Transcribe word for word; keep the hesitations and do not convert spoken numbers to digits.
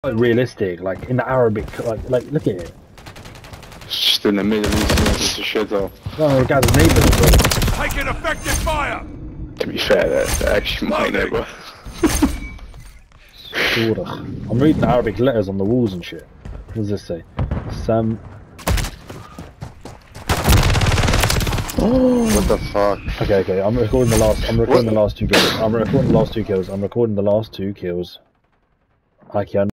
Like realistic, like in the Arabic, like like look at it. Just in the Middle East, it's a shithole. No, guys, neighbours, bro. Taking effective fire. To be fair, that's actually my neighbour. I'm reading Arabic letters on the walls and shit. What does this say? Sam. What the fuck? Okay, okay. I'm recording the last. I'm recording what? the last two kills. I'm recording the last two kills. I'm recording the last two kills. Aki,